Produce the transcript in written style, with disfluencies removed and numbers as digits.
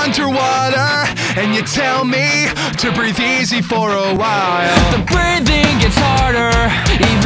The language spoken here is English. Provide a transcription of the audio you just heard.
underwater, and you tell me to breathe easy for a while. The breathing gets harder, even